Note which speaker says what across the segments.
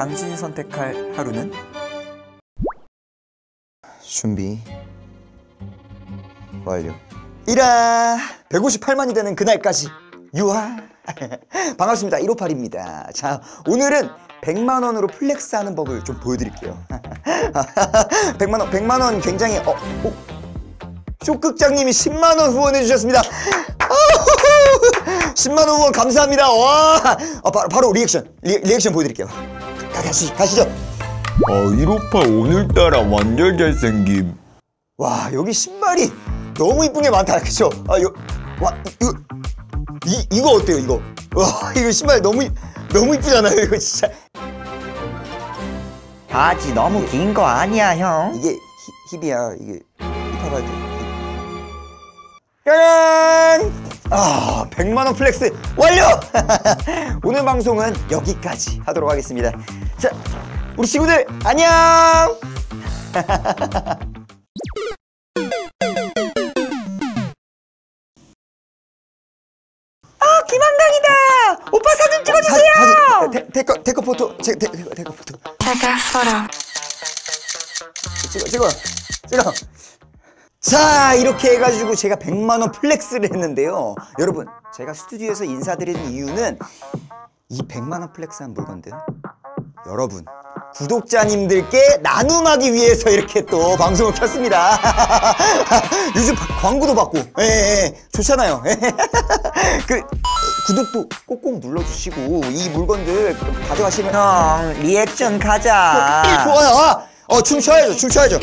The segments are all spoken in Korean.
Speaker 1: 당신이 선택할 하루는? 준비 완료. 1화 158만이 되는 그날까지 유하. 반갑습니다. 158입니다. 자, 오늘은 100만원으로 플렉스하는 법을 좀 보여드릴게요. 100만원 굉장히 쇼극장님이 10만원 후원해 주셨습니다. 10만원 후원 감사합니다. 와, 바로 리액션 보여드릴게요. 가시죠.
Speaker 2: 158 오늘따라 완전 잘생김.
Speaker 1: 와, 여기 신발이 너무 이쁜 게 많다. 그쵸? 이거 어때요, 이거? 와, 이거 신발 너무 이쁘잖아요, 이거 진짜.
Speaker 3: 바지 너무 긴 거 아니야, 형?
Speaker 1: 이게 힙이야, 이게 힙합할 때. 짜잔! 100만원 플렉스 완료! 오늘 방송은 여기까지 하도록 하겠습니다. 자, 우리 친구들 안녕!
Speaker 3: 김한강이다! 오빠 사진 찍어주세요!
Speaker 1: 데커 포토. 데커 포토. 찍어. 자, 이렇게 해가지고 제가 100만원 플렉스를 했는데요. 여러분, 제가 스튜디오에서 인사드리는 이유는 이 100만원 플렉스한 물건들 여러분, 구독자님들께 나눔하기 위해서 이렇게 또 방송을 켰습니다. 요즘 광고도 받고, 좋잖아요. 구독도 꼭꼭 눌러주시고 이 물건들 가져가시면
Speaker 3: 형, 리액션 가자.
Speaker 1: 좋아요. 춤춰야죠.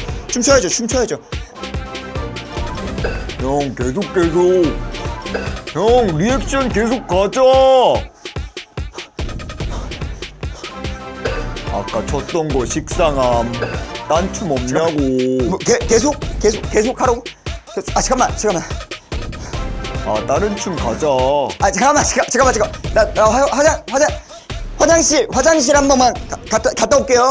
Speaker 2: 형 계속. 형 리액션 계속 가자. 아까 쳤던 거 식상함. 딴 춤 없냐고.
Speaker 1: 뭐, 계속 하라고? 잠깐만.
Speaker 2: 다른 춤 가자.
Speaker 1: 잠깐만. 나 화장실 한 번만 갔다 올게요.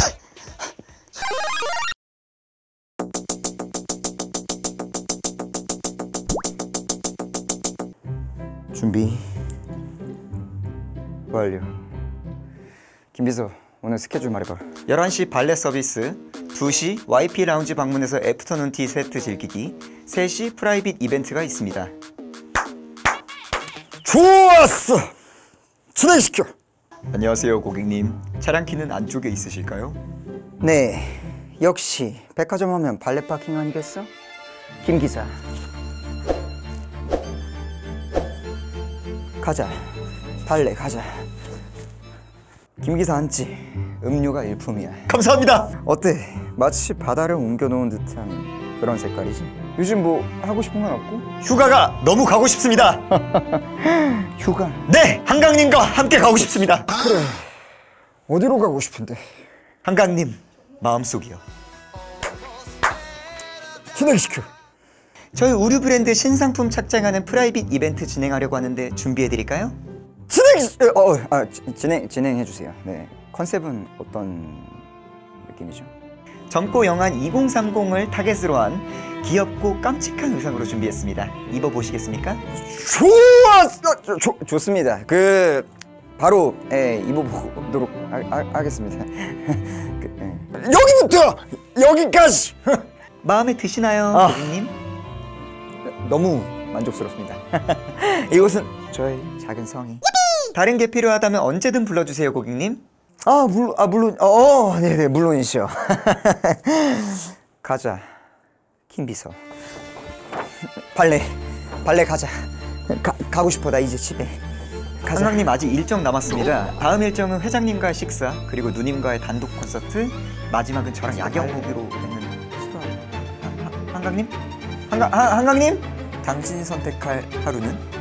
Speaker 1: 준비 완료. 김비서, 오늘 스케줄 말해봐. 11시 발레 서비스, 2시 YP 라운지 방문해서 애프터눈 티 세트 즐기기, 3시 프라이빗 이벤트가 있습니다. 좋았어! 진행시켜!
Speaker 2: 안녕하세요 고객님. 차량 키는 안쪽에 있으실까요?
Speaker 1: 네, 역시 백화점 하면 발레 파킹 아니겠어? 김 기사, 가자. 발레 가자. 김 기사 앉지. 음료가 일품이야.
Speaker 2: 감사합니다.
Speaker 1: 어때? 마치 바다를 옮겨놓은 듯한 그런 색깔이지? 요즘 뭐 하고 싶은 건 없고?
Speaker 2: 휴가가 너무 가고 싶습니다.
Speaker 1: 휴가?
Speaker 2: 네! 한강님과 함께 가고 싶습니다.
Speaker 1: 그래, 어디로 가고 싶은데?
Speaker 2: 한강님 마음속이요.
Speaker 1: 진행시켜.
Speaker 3: 저희 의류 브랜드 신상품 착장하는 프라이빗 이벤트 진행하려고 하는데 준비해드릴까요?
Speaker 1: 진행해주세요. 네, 컨셉은 어떤 느낌이죠?
Speaker 3: 젊고 영한 2030을 타겟으로 한 귀엽고 깜찍한 의상으로 준비했습니다. 입어보시겠습니까?
Speaker 1: 좋습니다. 바로 입어보도록 하겠습니다. 여기부터 여기까지.
Speaker 3: 마음에 드시나요, 고객님?
Speaker 1: 너무 만족스럽습니다. 이곳은 저의 작은 성이.
Speaker 3: 다른 게 필요하다면 언제든 불러주세요, 고객님.
Speaker 1: 물론. 네네, 물론이시죠. 가자, 김비서. 발레 가자. 가고 싶어. 나 이제 집에 가자.
Speaker 3: 한강님 아직 일정 남았습니다. 다음 일정은 회장님과의 식사, 그리고 누님과의 단독 콘서트, 마지막은 저랑 야경 보기로 했는데. 한강님? 한강님?
Speaker 1: 당신이 선택할 하루는?